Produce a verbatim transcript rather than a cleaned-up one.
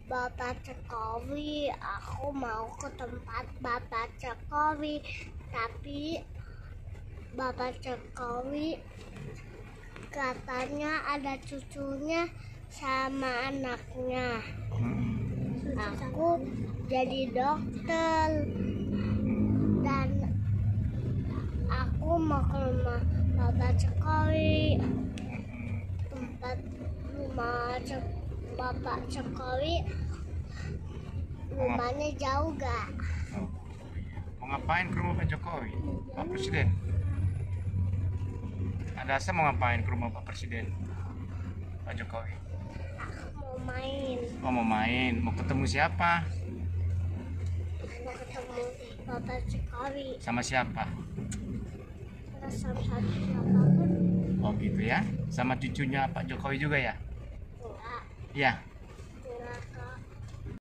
Bapak Jokowi. Aku mau ke tempat Bapak Jokowi, tapi Bapak Jokowi katanya ada cucunya sama anaknya. Aku jadi dokter dan aku mau ke rumah Bapak Jokowi. Tempat rumah Bapak Jokowi rumahnya jauh gak? Mau ngapain ke rumah Pak Jokowi? Pak Presiden? Ada asa mau ngapain ke rumah Pak Presiden? Pak Jokowi? Aku mau main. Oh, mau main. Mau ketemu siapa? Mau ketemu Bapak Jokowi. Sama siapa? Sama satu siapapun. Oh gitu ya. Sama cucunya Pak Jokowi juga ya? Enggak. Iya.